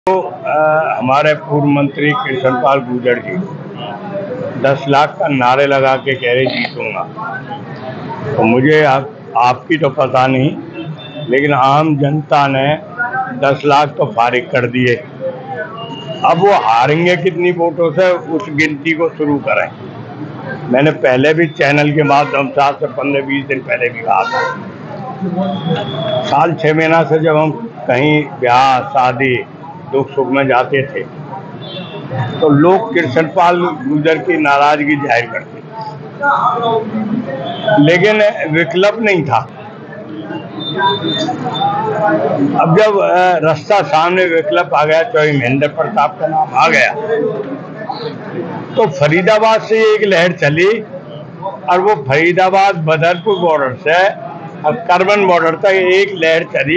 हमारे पूर्व मंत्री कृष्णपाल गुर्जर जी 10 लाख का नारे लगा के कह रहे जीतूंगा। तो मुझे आपकी तो पता नहीं, लेकिन आम जनता ने 10 लाख तो फारिग कर दिए। अब वो हारेंगे कितनी वोटों से, उस गिनती को शुरू करें। मैंने पहले भी चैनल के माध्यम से आज से 15-20 दिन पहले भी कहा था, साल 6 महीना से जब हम कहीं ब्याह शादी दुख सुख में जाते थे तो लोग कृष्णपाल गुर्जर की नाराजगी जाहिर करते, लेकिन विकल्प नहीं था। अब जब रास्ता सामने विकल्प आ गया, चौधरी महेंद्र प्रताप का नाम आ गया, तो फरीदाबाद से एक लहर चली और वो फरीदाबाद बदरपुर बॉर्डर से अब करमन बॉर्डर तक एक लहर चली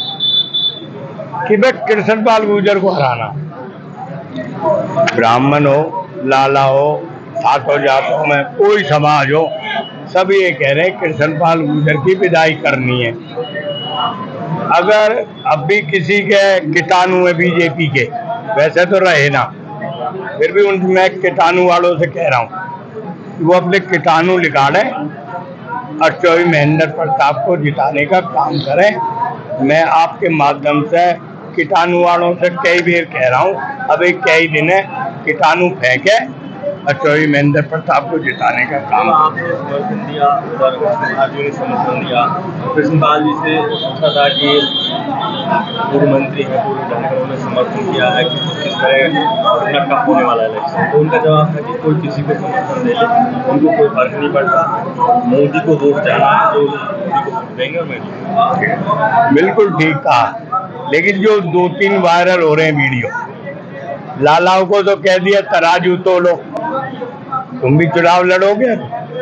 कि भाई कृष्णपाल गुर्जर को हराना। ब्राह्मण हो, लाला हो, ठाकुर जातों में कोई समाज हो, सभी ये कह रहे हैं कृष्णपाल गुर्जर की विदाई करनी है। अगर अब भी किसी के कीटाणु है बीजेपी के, वैसे तो रहे ना, फिर भी मैं कीटाणु वालों से कह रहा हूँ कि वो अपने कीटाणु निकालें और चौधरी महेंद्र प्रताप को जिताने का काम करें। मैं आपके माध्यम से कीटाणु वालों से कई बार कह रहा हूँ, अभी कई दिन है, कीटाणु फेंके और चौधरी महेंद्र प्रताप को जिताने का काम। आपने समर्थन दिया, आरजेडी ने समर्थन दिया, कृष्णपाल जी से पूछा था कि पूर्व मंत्री है, पूर्व विधायक, उन्होंने समर्थन किया है कि किस तरह कितना टफ होने वाला इलेक्शन। तो उनका जवाब था कि कोई किसी को समर्थन दे ले, उनको कोई फर्क नहीं पड़ता, मोदी को वोट जाना है तो मोदी को वोट देंगे। और मैं बिल्कुल ठीक कहा, लेकिन जो 2-3 वायरल हो रहे हैं वीडियो, लालाओं को तो कह दिया तराजू तोलो, तुम भी चुनाव लड़ोगे।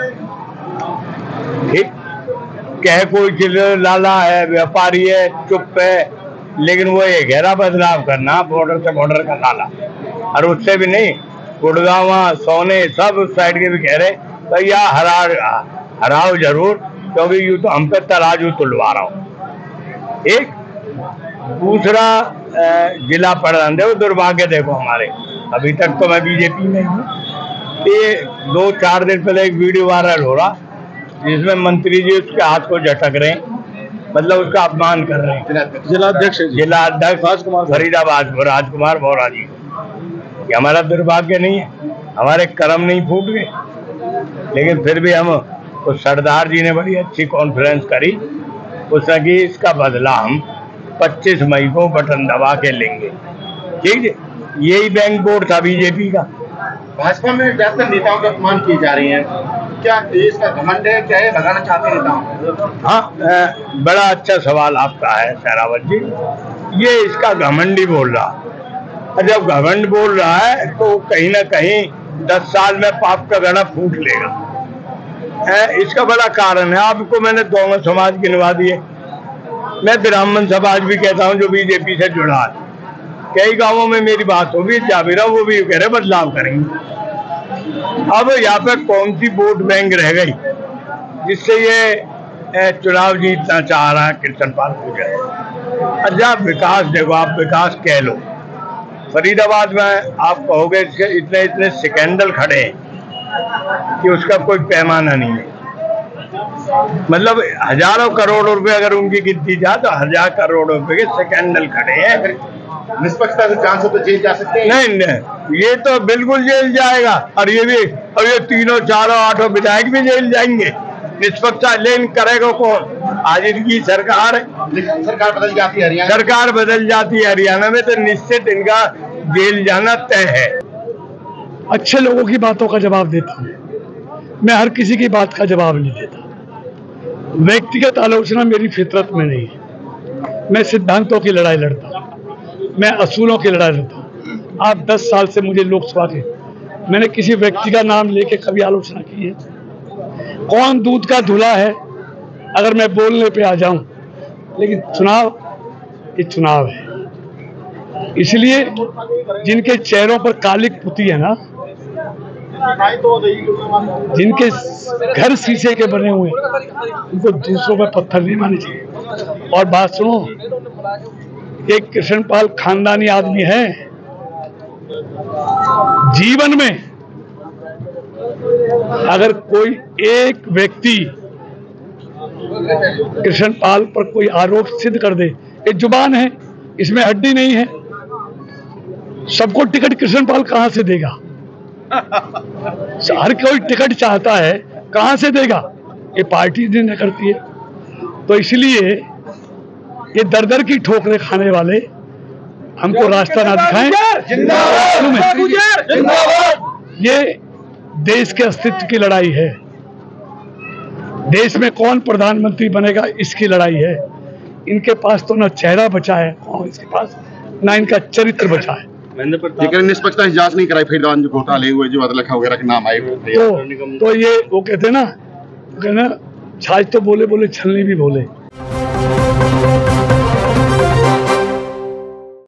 ठीक कह कोई लाला है, व्यापारी है, चुप है, लेकिन वो ये गहरा बदलाव करना बॉर्डर से बॉर्डर का लाला, और उससे भी नहीं, गुड़गांव सोने सब उस साइड के भी कह रहे भैया हराओ जरूर, क्योंकि यूं तो हम पे तराजू तुलवा रहा हूँ। एक दूसरा जिला प्रधान, देखो दुर्भाग्य देखो हमारे, अभी तक तो मैं बीजेपी में हूँ, ये 2-4 दिन पहले एक वीडियो वायरल हो रहा जिसमें मंत्री जी उसके हाथ को झटक रहे हैं, मतलब उसका अपमान कर रहे हैं। जिलाध्यक्ष फरीदाबाद राजकुमार बोरा जी, ये हमारा दुर्भाग्य नहीं है, हमारे कर्म नहीं फूट गए, लेकिन फिर भी हम उस सरदार जी ने बड़ी अच्छी कॉन्फ्रेंस करी, उसने कि इसका बदला हम 25 मई को बटन दबा के लेंगे। ठीक है, यही बैंक बोर्ड था बीजेपी का। भाजपा में ज्यादातर नेताओं का अपमान की जा रही है, क्या देश का घमंड है, क्या ये भगाना चाहते हैं नेताओं? हाँ, बड़ा अच्छा सवाल आपका है सहरावत जी, ये इसका घमंड ही बोल रहा, और जब घमंड बोल रहा है तो कहीं ना कहीं 10 साल में पाप का गड़ा फूट लेगा। इसका बड़ा कारण है, आपको मैंने दोनों समाज गिनवा दिए, मैं ब्राह्मण समाज भी कहता हूँ जो बीजेपी से जुड़ा है, कई गांवों में मेरी बात हो भी जा भी रहा, वो भी कह रहे बदलाव करेंगे। अब यहाँ पे कौन सी वोट बैंक रह गई जिससे ये चुनाव जीतना चाह रहा है कृष्णपाल गुर्जर? अच्छा विकास देखो, आप विकास कह लो, फरीदाबाद में आप कहोगे इतने स्कैंडल खड़े हैं कि उसका कोई पैमाना नहीं है, मतलब हजारों करोड़ रुपए अगर उनकी गिनती जाए तो 1000 करोड़ रुपए के स्कैंडल खड़े हैं। निष्पक्षता से चांस हो तो जेल जा सकते हैं? नहीं, ये तो बिल्कुल जेल जाएगा, और ये भी, और ये 3-4-8 विधायक भी जेल जाएंगे। निष्पक्षता लेन करेगा कौन? आज इनकी सरकार है, सरकार बदल जाती है हरियाणा, सरकार बदल जाती है हरियाणा में, तो निश्चित इनका जेल जाना तय है। अच्छे लोगों की बातों का जवाब देता हूँ, मैं हर किसी की बात का जवाब नहीं देता। व्यक्तिगत आलोचना मेरी फितरत में नहीं है, मैं सिद्धांतों की लड़ाई लड़ता हूँ, मैं असूलों की लड़ाई लड़ता हूँ। आप 10 साल से मुझे लोकसभा के, मैंने किसी व्यक्ति का नाम लेके कभी आलोचना की है? कौन दूध का धुला है अगर मैं बोलने पे आ जाऊं? लेकिन चुनाव ये चुनाव है, इसलिए जिनके चेहरों पर कालिक पुती है ना, जिनके घर शीशे के बने हुए, उनको दूसरों पर पत्थर नहीं मारने चाहिए। और बात सुनो, ये कृष्णपाल खानदानी आदमी है। जीवन में अगर कोई एक व्यक्ति कृष्णपाल पर कोई आरोप सिद्ध कर दे, ये जुबान है, इसमें हड्डी नहीं है, सबको टिकट कृष्णपाल कहां से देगा? हर कोई टिकट चाहता है, कहां से देगा? ये पार्टी निर्णय करती है। तो इसलिए ये दर दर की ठोकरें खाने वाले हमको रास्ता ना दिखाएं। ये देश के अस्तित्व की लड़ाई है। देश में कौन प्रधानमंत्री बनेगा, इसकी लड़ाई है। इनके पास तो ना चेहरा बचा है इसके पास, ना इनका चरित्र बचा है। लेकिन निष्पक्षता जांच नहीं कराई, फिर जो घोटाले हुए, जो अदलखा वगैरह के नाम आए तो ये वो कहते ना, छाछ तो बोले बोले छलनी भी बोले।